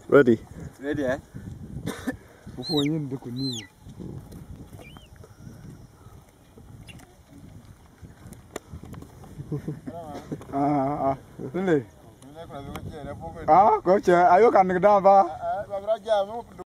Ready? Ready, eh? Before you look at you. Really? Coach, are you coming down?